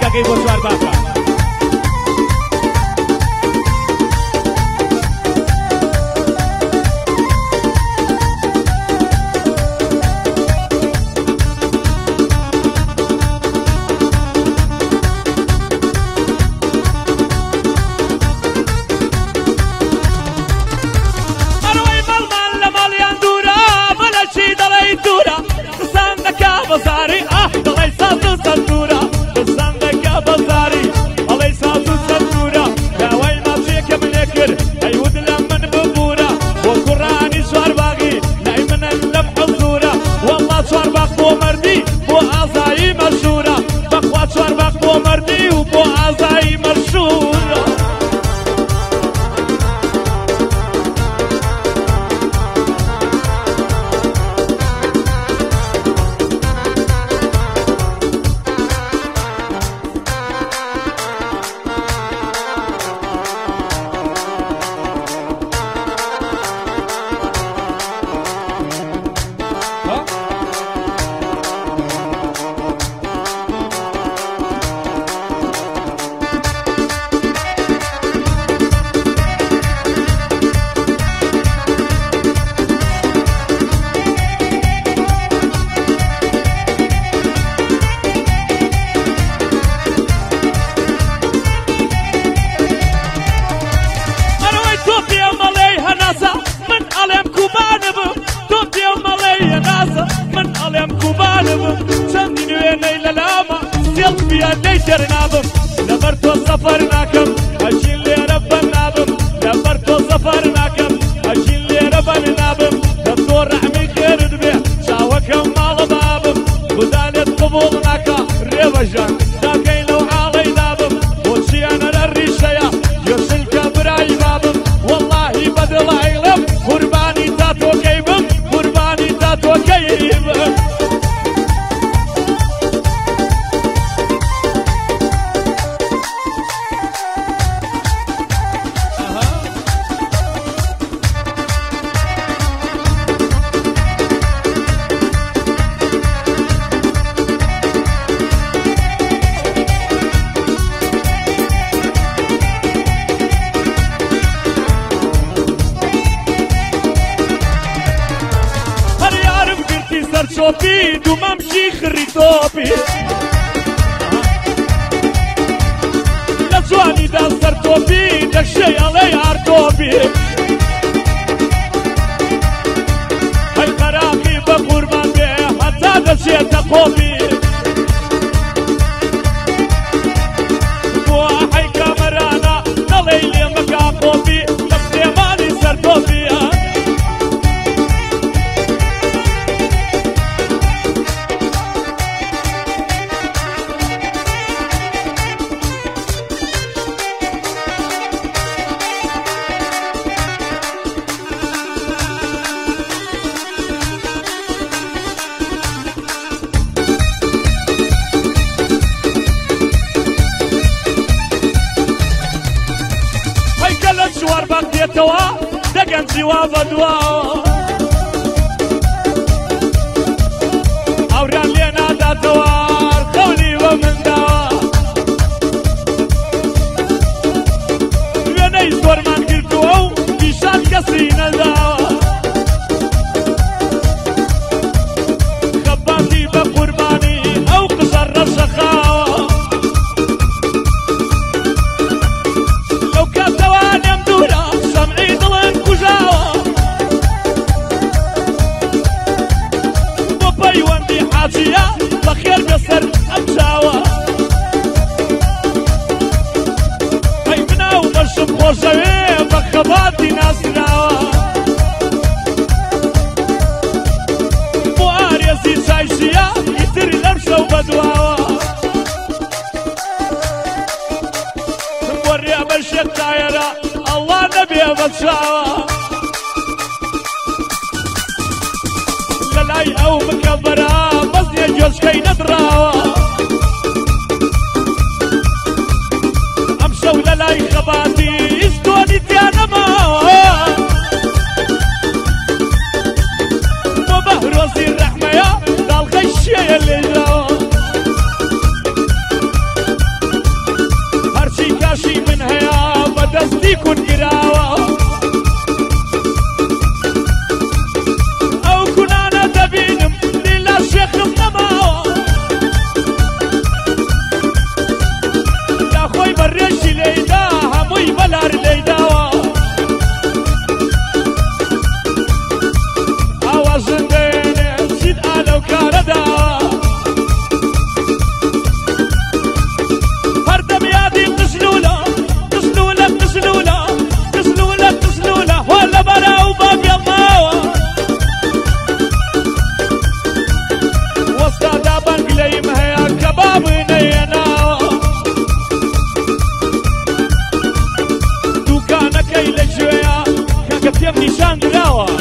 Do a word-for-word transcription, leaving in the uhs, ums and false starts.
ئاگەی بۆ چوار باکە بزاری آه دلای ساز و سنتورا بزندگی بزاری دلای ساز و سنتورا داوای ماچی که من کر ایود لمن ببورا و قرآنی سوار باقی نای من لم حضورا والله سوار باق بو مردی بو آزایی مشورا بخوا سوار باق بو مردی و بو آزایی مشورا ليتر نابم لبرتو سفر ناكم أجيل لي رب نابم لبرتو سفر ناكم أجيل لي رب نابم دكتور رحمي خير دبي شاوكم مال بابم بدالت قبول ناكا ريبجان داكين لو عالي نابم وشي أنا للريشيا يرسل كبراي بابم والله بدل عيلم قرباني تاتو كيبم قرباني تاتو كيبم شوفي دوما مشي خري توبي لا زواني داستر توبي داك شي علي عرتوبي هاي قراقي بقربان بيه حتى دشي تقوبي بوحي كامرانا نليلي مكا قوبي نفسي ماني سر توبي شوار باقيتوا دقن جواب دواء أوران لينا دا توار قولي ومن دواء ويني زور من قلتوا بيشان كسرين الدواء خباتي بقرباني أو قصر الشقاوة لو كان تواني سمعي ضلن كجاوة وبي وندي حاجية بخير بسر أمشاوة هاي منا ومرشم خوشوي بخباتي ناسراوة مؤاريزي شايشية يتري لمشة وبدواوة موري أمرشي الطايرة الله نبي بتشاوى للاي او مكبرة بس يجوز كي ندراوى امشو للاي خباتي استوني تيانا ماوى وبهروزي الرحمة يا دال غشية اللي جاوى عالم نیشان دراوە